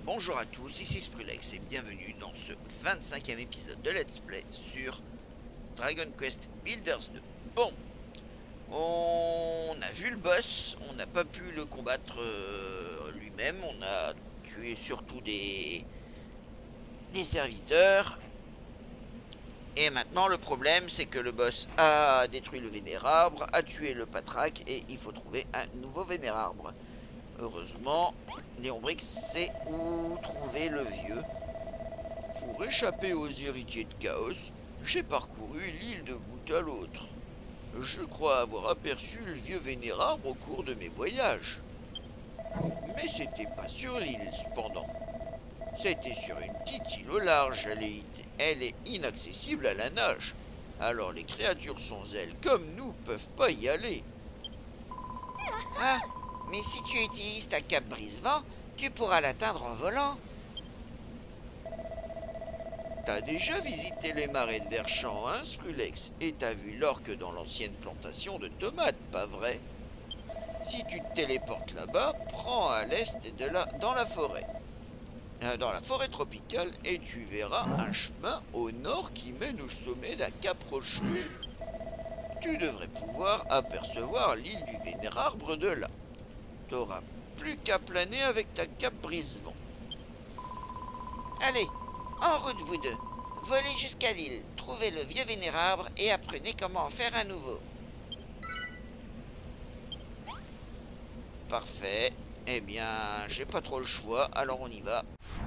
Bonjour à tous, ici Sprulex et bienvenue dans ce 25e épisode de Let's Play sur Dragon Quest Builders 2. Bon, on a vu le boss, on n'a pas pu le combattre lui-même, on a tué surtout des serviteurs. Et maintenant le problème c'est que le boss a détruit le Vénérarbre, a tué le Patraque et il faut trouver un nouveau Vénérarbre. Heureusement, Léombric sait où trouver le vieux. Pour échapper aux héritiers de Chaos, j'ai parcouru l'île de bout à l'autre. Je crois avoir aperçu le vieux Vénérarbre au cours de mes voyages. Mais c'était pas sur l'île, cependant. C'était sur une petite île au large, elle est inaccessible à la nage. Alors les créatures sans ailes comme nous peuvent pas y aller. Ah, mais si tu utilises ta cape brise-vent, tu pourras l'atteindre en volant. T'as déjà visité les marais de Verchamp, hein, Sprulex? Et t'as vu l'orque dans l'ancienne plantation de tomates, pas vrai? Si tu te téléportes là-bas, prends à l'est dans la forêt. Dans la forêt tropicale, et tu verras un chemin au nord qui mène au sommet d'un cap rocheux. Tu devrais pouvoir apercevoir l'île du Vénérarbre de là. T'auras plus qu'à planer avec ta cape brise-vent. Allez, en route vous deux. Volez jusqu'à l'île, trouvez le vieux Vénérarbre et apprenez comment en faire un nouveau. Parfait. Eh bien, j'ai pas trop le choix, alors on y va.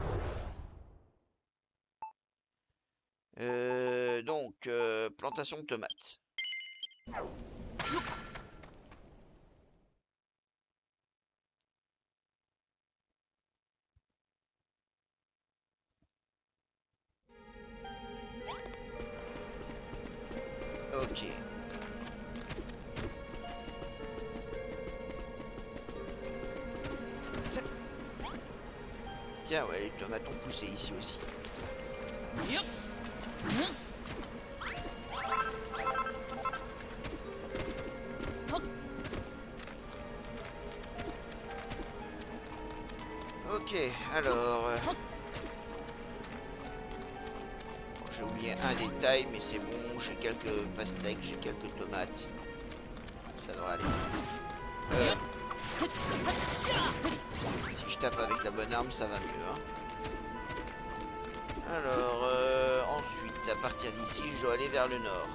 Plantation de tomates. Ok. Tiens, ouais, les tomates ont poussé ici aussi. Ok, alors... j'ai oublié un détail, mais c'est bon, j'ai quelques pastèques, j'ai quelques tomates. Ça devrait aller. Si je tape avec la bonne arme, ça va mieux. Hein. Alors, ensuite, à partir d'ici, je dois aller vers le nord.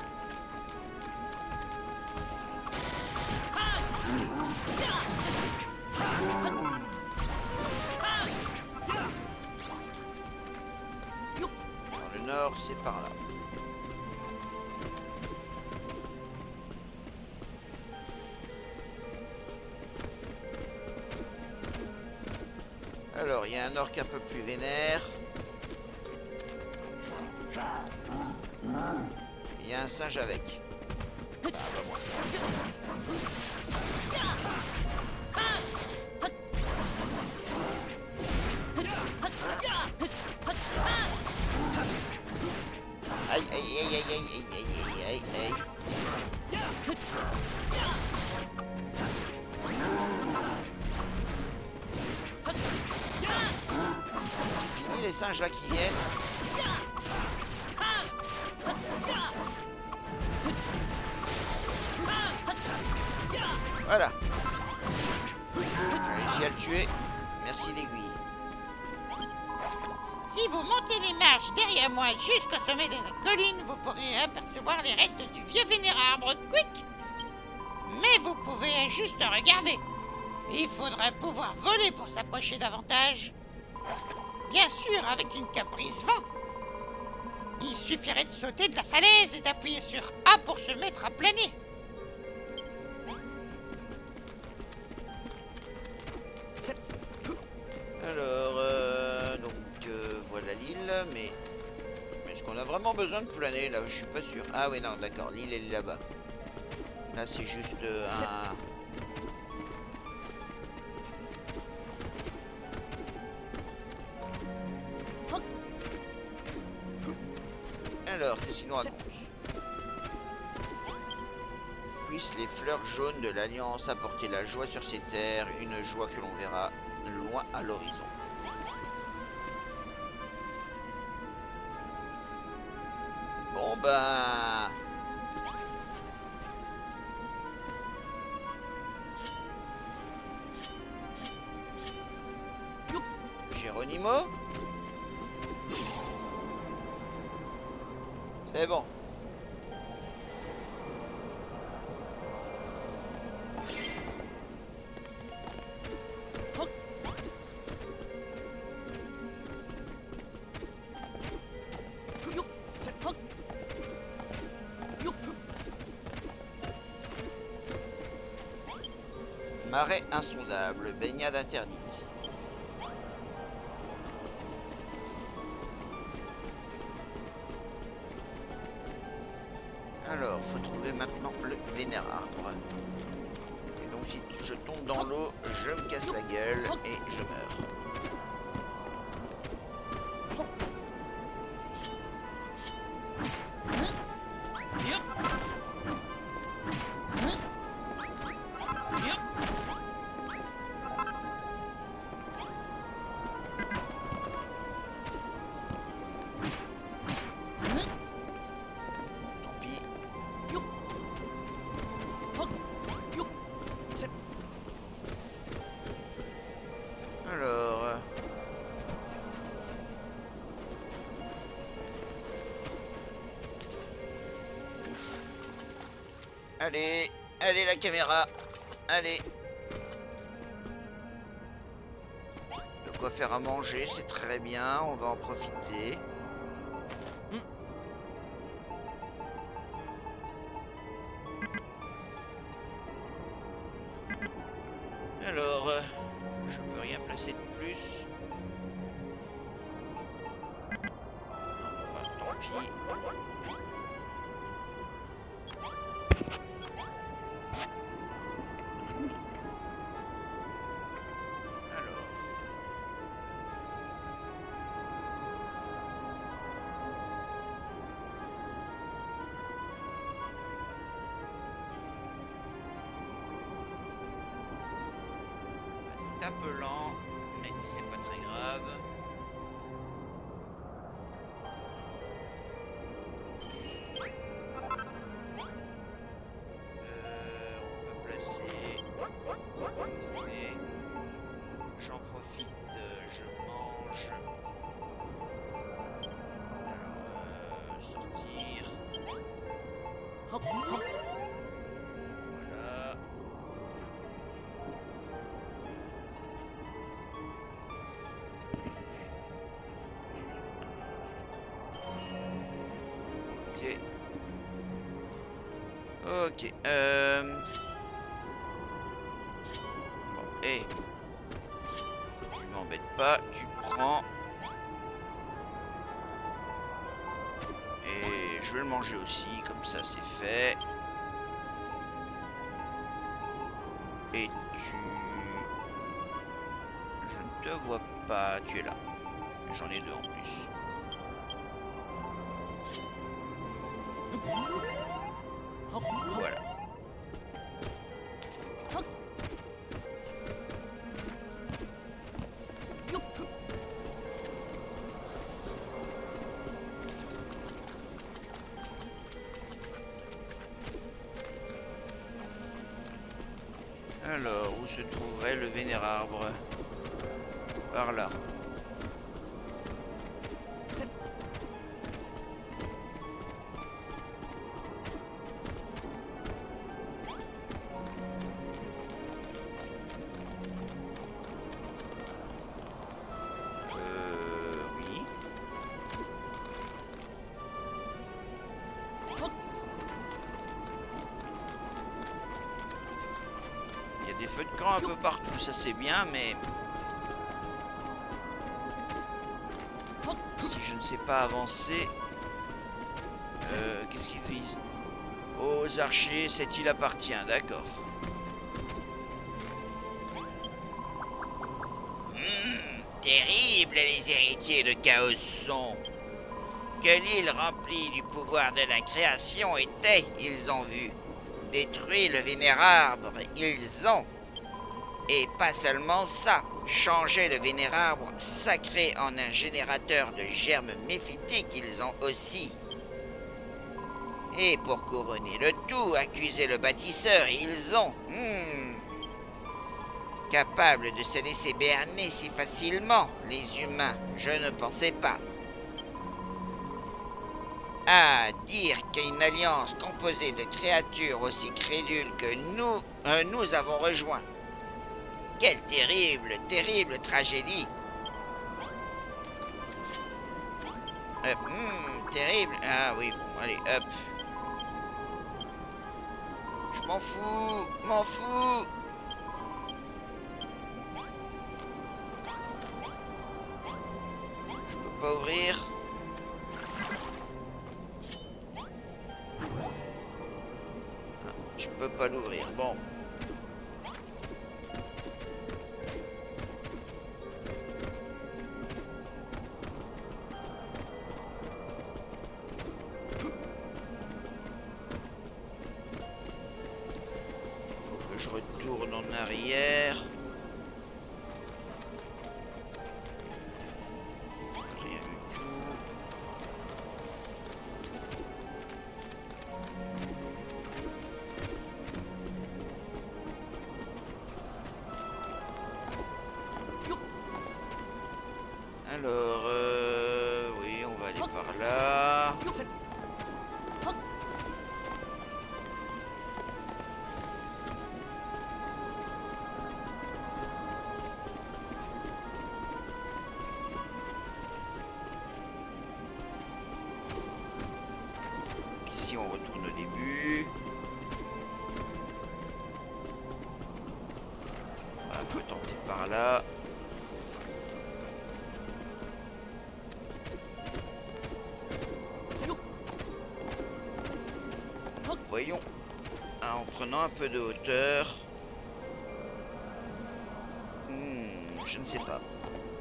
Dans le nord, c'est par là. Alors, il y a un orque un peu plus vénère. Il y a un singe avec. Aïe, aïe, aïe, aïe, aïe, aïe, aïe, aïe, aïe. C'est fini les singes là qui viennent. Voilà. J'ai réussi à le tuer. Merci l'aiguille. Si vous montez les marches derrière moi jusqu'au sommet de la colline, vous pourrez apercevoir les restes du vieux Vénérarbre. Quick! Mais vous pouvez juste regarder. Il faudrait pouvoir voler pour s'approcher davantage. Bien sûr, avec une cape brise-vent. Il suffirait de sauter de la falaise et d'appuyer sur A pour se mettre à planer. Alors, voilà l'île, mais est-ce qu'on a vraiment besoin de planer là? Je suis pas sûr. Ah ouais, non, d'accord, l'île elle est là-bas. Là, c'est juste un... Alors, qu'est-ce qu'il nous raconte? Puissent les fleurs jaunes de l'Alliance apporter la joie sur ces terres, une joie que l'on verra loin à l'horizon. Bon ben... Geronimo? C'est bon. Marais insondable, baignade interdite. Alors, faut trouver maintenant le vénérarbre. Et donc si je tombe dans l'eau, je me casse la gueule et je meurs. Allez, allez la caméra, allez. De quoi faire à manger, c'est très bien, on va en profiter. Alors, je peux rien placer de plus. Non, bah, tant pis. C'est un peu lent, mais c'est pas très grave. On peut placer. J'en profite, je mange. Alors, sortir. Voilà. Ok. Bon, et tu m'embêtes pas, tu prends. Et je vais le manger aussi, comme ça c'est fait. Et tu... Je ne te vois pas, tu es là. J'en ai deux en plus. Voilà. Alors, où se trouverait le vénérarbre? Par là. Oui. Il y a des feux de camp un peu partout, ça c'est bien, mais... si je ne sais pas avancer... qu'est-ce qu'ils disent? Aux archers, cette île appartient, d'accord. Terribles les héritiers de Chaos sont. Que l'île remplie du pouvoir de la création était, ils ont vu. Détruit le vénérarbre, ils ont. Et pas seulement ça, changer le vénérarbre sacré en un générateur de germes méphitiques, ils ont aussi. Et pour couronner le tout, accuser le bâtisseur, et ils ont... Capables de se laisser berner si facilement, les humains, je ne pensais pas. Ah, dire qu'une alliance composée de créatures aussi crédules que nous avons rejoint. Quelle terrible, terrible tragédie. Terrible. Ah oui, bon, allez, hop. Je m'en fous, m'en fous. Je peux pas ouvrir. Ah, je peux pas l'ouvrir, bon. Je retourne en arrière. Rien du tout. Alors, oui, on va aller par là. Ici, on retourne au début. On peut tenter par là. Voyons. Ah, en prenant un peu de hauteur. Je ne sais pas.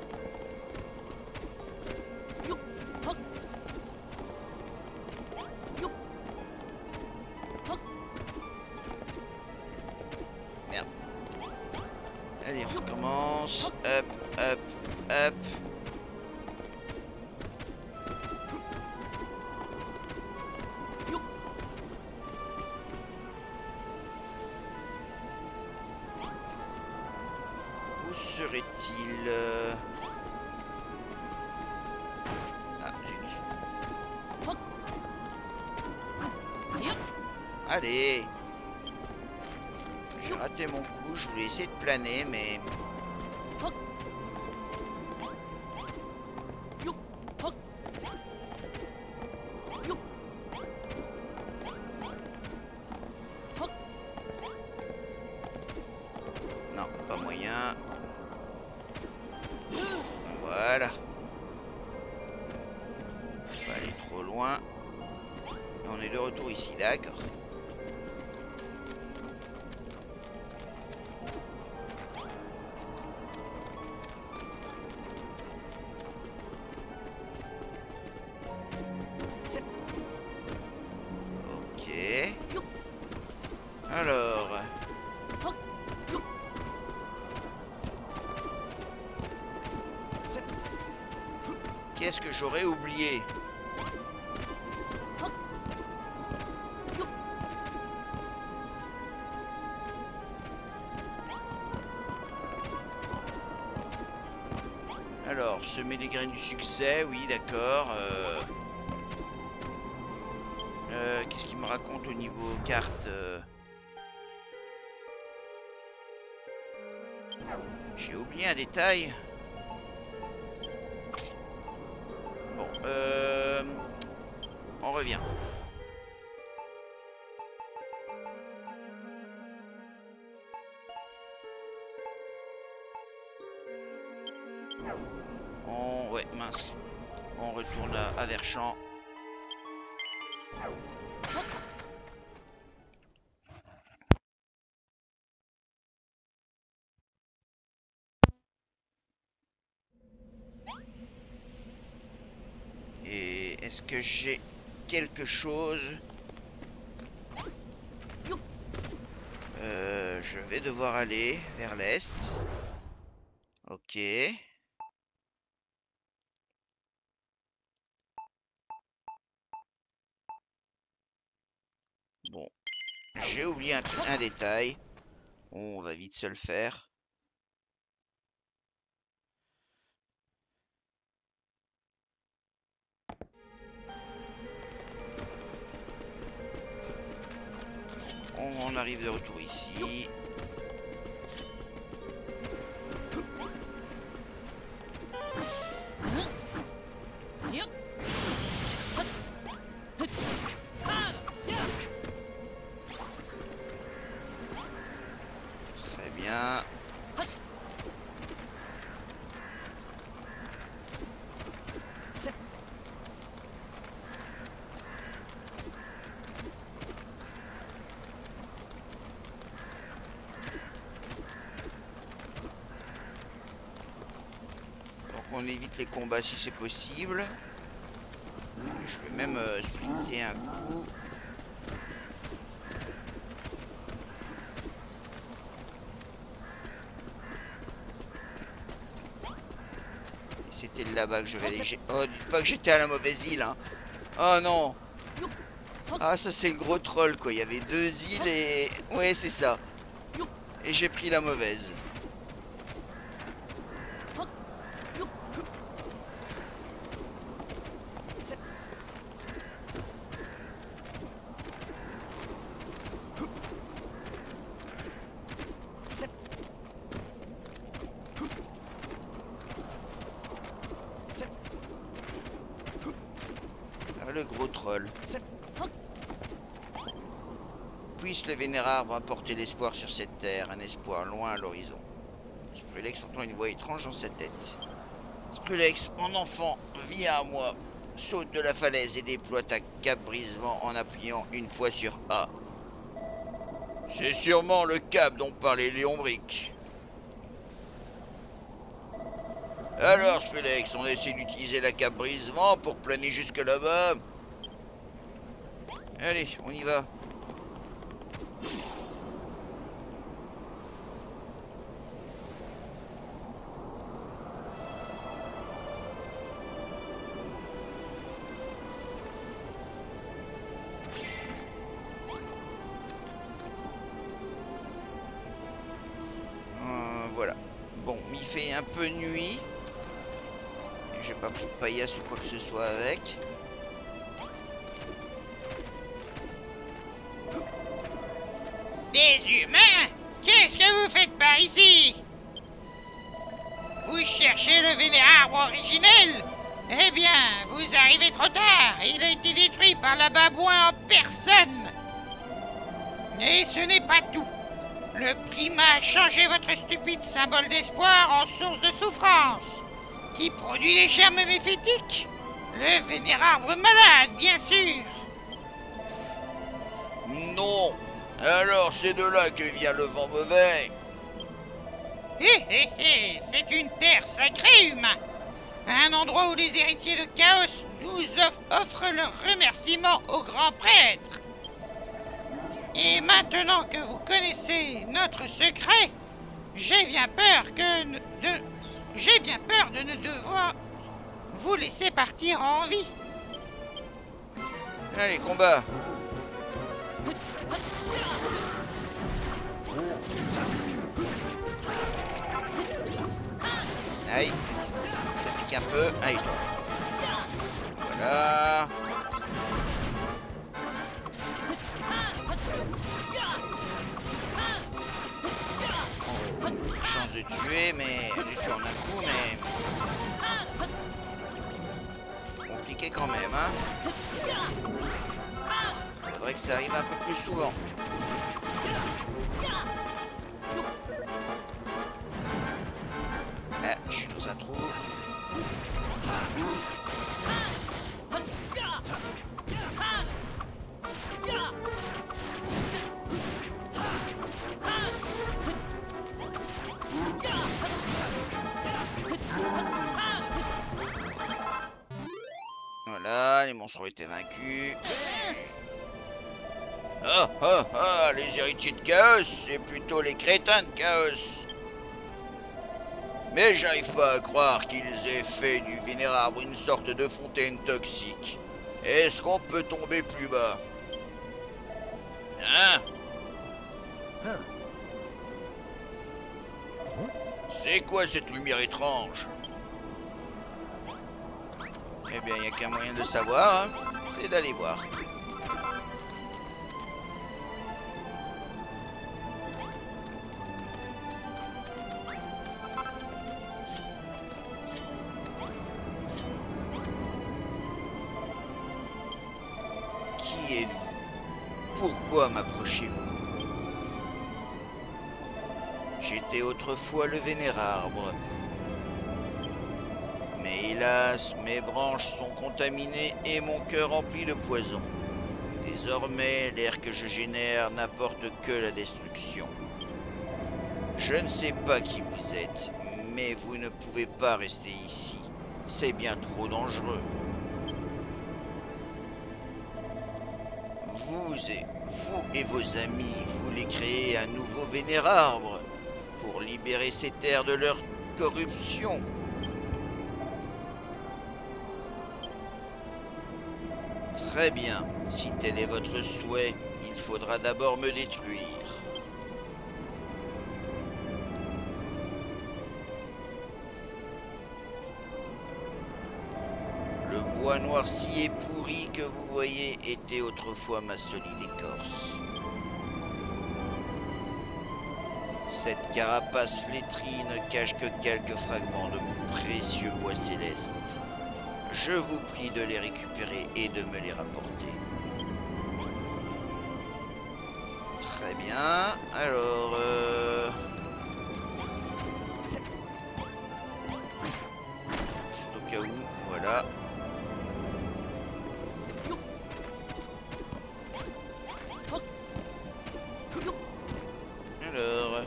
Merde. Allez, on recommence. Hop, hop, hop. Où serait-il Ah, zut. Allez. J'ai raté mon coup, je voulais essayer de planer, mais... Non, pas moyen. Voilà. Pas aller trop loin. Et on est de retour ici, d'accord. Ok. Alors... Qu'est-ce que j'aurais oublié? Alors, semer les graines du succès, oui, d'accord. Qu'est-ce qu'il me raconte au niveau carte? J'ai oublié un détail. Bon, on revient. Ouais, mince. On retourne à Verchamp. Et est-ce que j'ai quelque chose? Je vais devoir aller vers l'est. Ok. Bon, j'ai oublié un détail. On va vite se le faire. On arrive de retour ici. Très bien. Donc on évite les combats si c'est possible. Je vais même sprinter un coup. C'était là-bas que je vais aller. Oh, dites pas que j'étais à la mauvaise île, hein. Oh non. Ah, ça c'est le gros troll, quoi. Il y avait 2 îles et... Ouais, c'est ça. Et j'ai pris la mauvaise. Ah, le gros troll. Puisse le vénérable apporter l'espoir sur cette terre, un espoir loin à l'horizon. Sprulex entend une voix étrange dans sa tête. Sprulex, mon enfant, viens à moi. Saute de la falaise et déploie ta cape brisement en appuyant une fois sur A. C'est sûrement le cap dont parlait Léon Brick. Alors, Sprulex, on essaie d'utiliser la cape brisement pour planer jusque là-bas. Allez, on y va. Voilà. Bon, il fait un peu nuit. J'ai pas pris de paillasse ou quoi que ce soit avec. Des humains? Qu'est-ce que vous faites par ici? Vous cherchez le vénérable originel? Eh bien, vous arrivez trop tard. Il a été détruit par la babouin en personne. Et ce n'est pas tout. Le primat a changé votre stupide symbole d'espoir en source de souffrance. Qui produit les germes méphétiques? Le vénérable malade, bien sûr. Non. Alors c'est de là que vient le vent mauvais. C'est une terre sacrée, humain. Un endroit où les héritiers de Chaos nous offrent leur remerciement au grand prêtre. Et maintenant que vous connaissez notre secret, j'ai bien peur de ne devoir vous laisser partir en vie. Allez, combat. Aïe. Ça pique un peu. Aïe. Voilà. Petite chance de tuer, mais de tuer en un coup, mais compliqué quand même, hein. Faudrait que ça arrive un peu plus souvent. Ah, je suis dans un trou. Voilà, les monstres ont été vaincus. Ah ah ah, les héritiers de Chaos, c'est plutôt les crétins de Chaos. Mais j'arrive pas à croire qu'ils aient fait du vénérable une sorte de fontaine toxique. Est-ce qu'on peut tomber plus bas? Hein? C'est quoi cette lumière étrange? Eh bien, il n'y a qu'un moyen de savoir, hein, c'est d'aller voir. Qui êtes-vous? Pourquoi m'approchez-vous? J'étais autrefois le Vénérarbre. Mais hélas, mes branches sont contaminées et mon cœur rempli de poison. Désormais, l'air que je génère n'apporte que la destruction. Je ne sais pas qui vous êtes, mais vous ne pouvez pas rester ici. C'est bien trop dangereux. Vous et vos amis voulez créer un nouveau Vénérarbre pour libérer ces terres de leur corruption. Très bien, si tel est votre souhait, il faudra d'abord me détruire. Le bois noirci et pourri que vous voyez était autrefois ma solide écorce. Cette carapace flétrie ne cache que quelques fragments de mon précieux bois céleste. Je vous prie de les récupérer et de me les rapporter. Très bien. Alors, juste au cas où, voilà. Alors,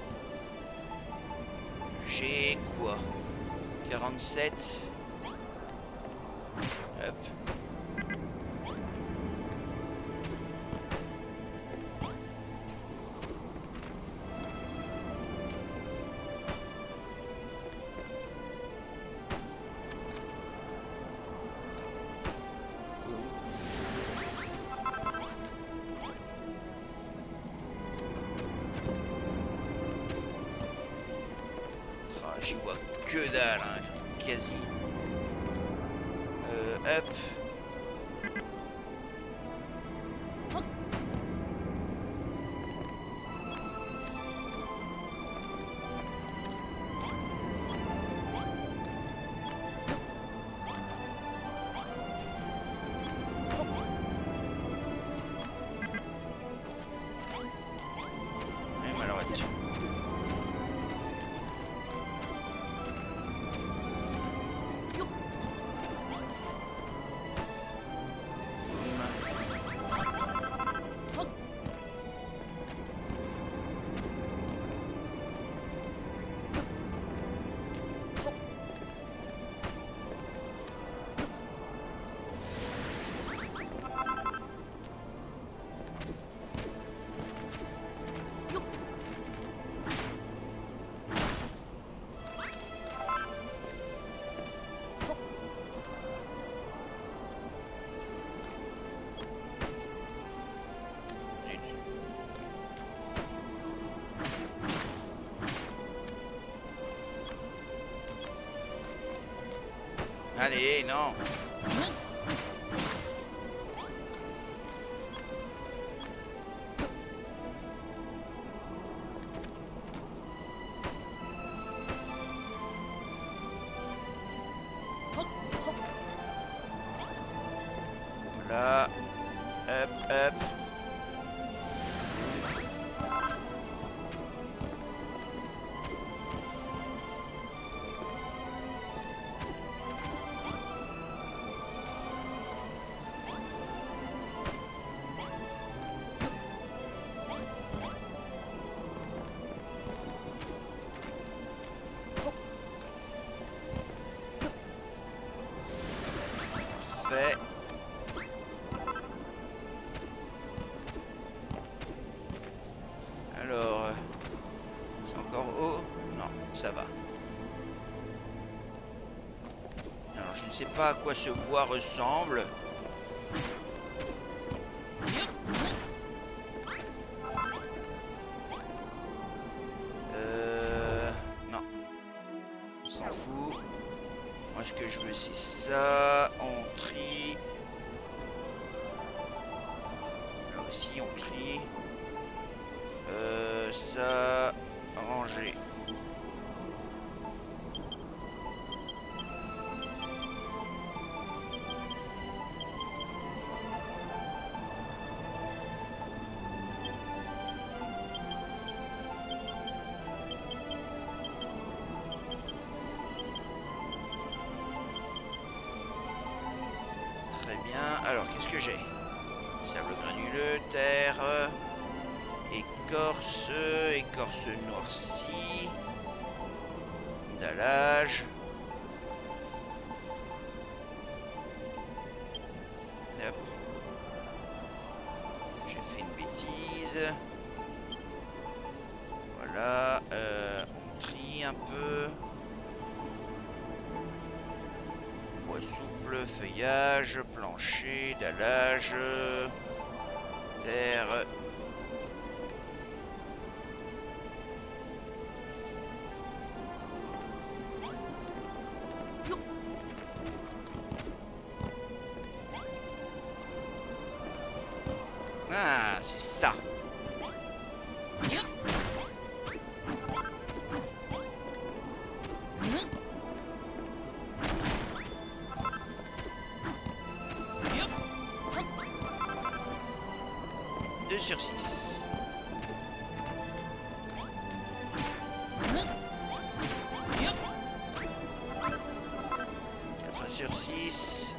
j'ai quoi? 47. Hop. Ah, j'y vois que dalle, hein, quasi. Hop. Même alors, attends. Allez, non. Voilà. Hop, hop. Fait. Alors, c'est encore haut? Non, ça va. Alors, je ne sais pas à quoi ce bois ressemble. On s'en fout. Moi, ce que je veux, c'est ça. On trie. Là aussi, on trie. Ça. Ranger. Très bien. Alors, qu'est-ce que j'ai? Sable granuleux, terre, écorce noircie, dallage. Hop. J'ai fait une bêtise. Voilà, on trie un peu. Bois souple, feuillage, plancher, dallage, terre. Ah, c'est ça. Sur 6. 4 sur 6.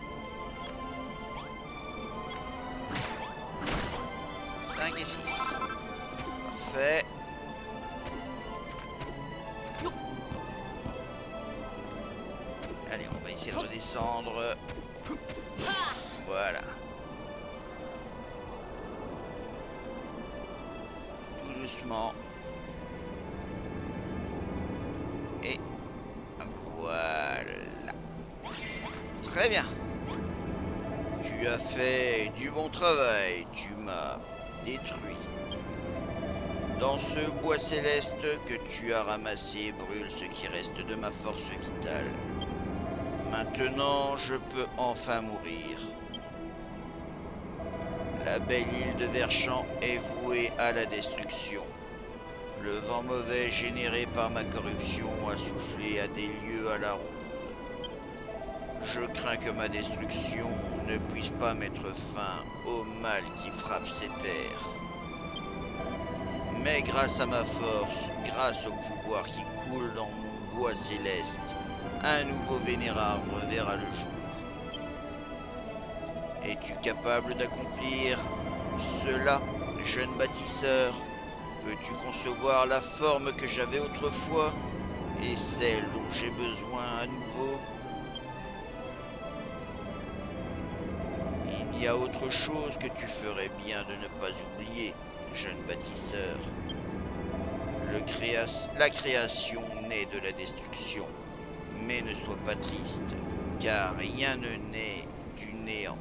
5 et 6. Parfait. Allez, on va essayer de redescendre. Voilà. Doucement. Et voilà. Très bien. Tu as fait du bon travail. Tu m'as détruit. Dans ce bois céleste que tu as ramassé brûle ce qui reste de ma force vitale. Maintenant, je peux enfin mourir. La belle île de Verchamp est vouée à la destruction. Le vent mauvais généré par ma corruption a soufflé à des lieues à la ronde. Je crains que ma destruction ne puisse pas mettre fin au mal qui frappe ces terres. Mais grâce à ma force, grâce au pouvoir qui coule dans mon bois céleste, un nouveau vénérable verra le jour. Es-tu capable d'accomplir cela, jeune bâtisseur? Peux-tu concevoir la forme que j'avais autrefois et celle dont j'ai besoin à nouveau? Il y a autre chose que tu ferais bien de ne pas oublier, jeune bâtisseur. La création naît de la destruction, mais ne sois pas triste, car rien ne naît du néant.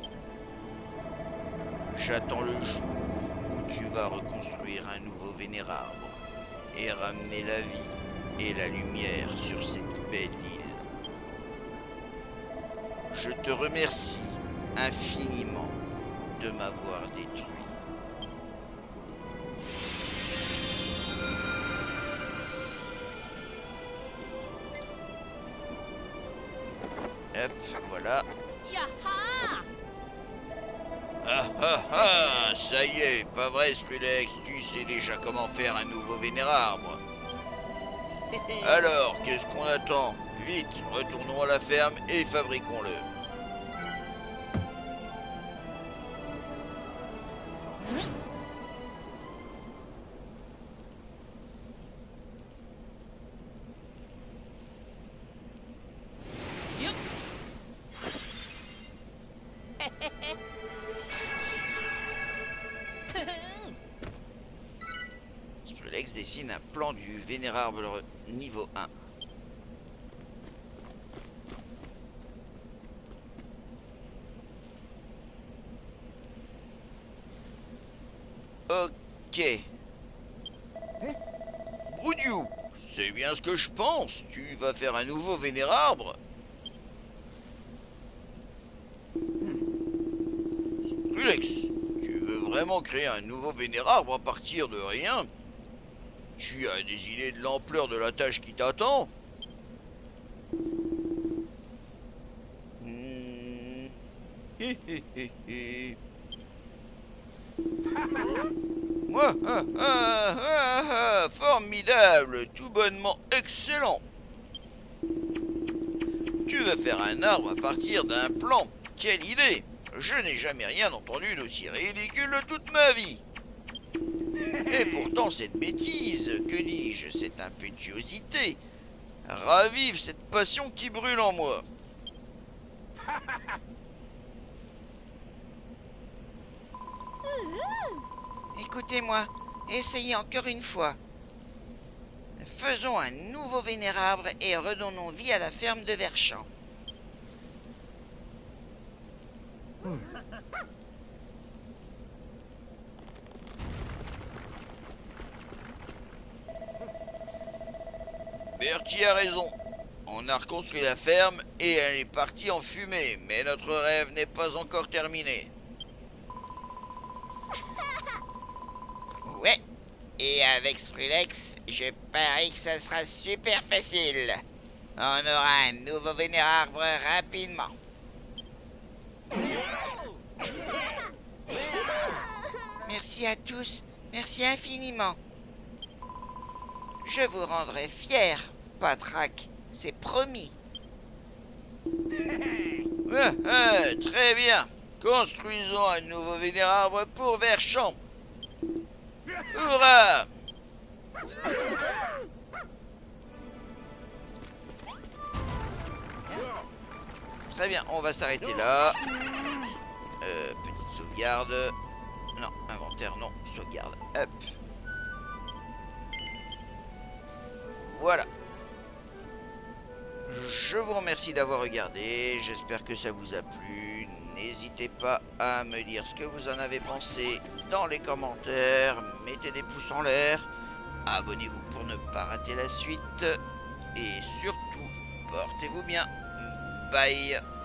J'attends le jour où tu vas reconstruire un nouveau vénérable et ramener la vie et la lumière sur cette belle île. Je te remercie infiniment de m'avoir détruit. Hop, voilà. Ah ah ah, ça y est, pas vrai Skrillex, tu sais déjà comment faire un nouveau vénérable. Alors, qu'est-ce qu'on attend? Vite, retournons à la ferme et fabriquons-le. Skrillex dessine un plan du vénérable niveau 1. Ok. Broudiou, c'est bien bien ce que je pense. Tu vas faire un nouveau vénérarbre. Skrillex, tu veux vraiment créer un nouveau vénérarbre à partir de rien? Tu as des idées de l'ampleur de la tâche qui t'attend? Hé hé hé hé. Moi, formidable, tout bonnement excellent. Tu veux faire un arbre à partir d'un plan. Quelle idée! Je n'ai jamais rien entendu d'aussi ridicule de toute ma vie. Et pourtant cette bêtise, que dis-je, cette impétuosité, ravive cette passion qui brûle en moi. Écoutez-moi, essayez encore une fois. Faisons un nouveau vénérarbre et redonnons vie à la ferme de Verchamp. Bertie a raison. On a reconstruit la ferme et elle est partie en fumée, mais notre rêve n'est pas encore terminé. Ouais, et avec Skrillex, je parie que ça sera super facile. On aura un nouveau vénérarbre rapidement. Merci à tous, merci infiniment. Je vous rendrai fier, Patraque, c'est promis. Très bien. Construisons un nouveau vénérarbre pour Verchamp. Hurrah! Très bien, on va s'arrêter là. Petite sauvegarde. Non, inventaire, non, sauvegarde. Hop. Voilà. Je vous remercie d'avoir regardé. J'espère que ça vous a plu. N'hésitez pas à me dire ce que vous en avez pensé dans les commentaires. Mettez des pouces en l'air. Abonnez-vous pour ne pas rater la suite. Et surtout, portez-vous bien. Bye.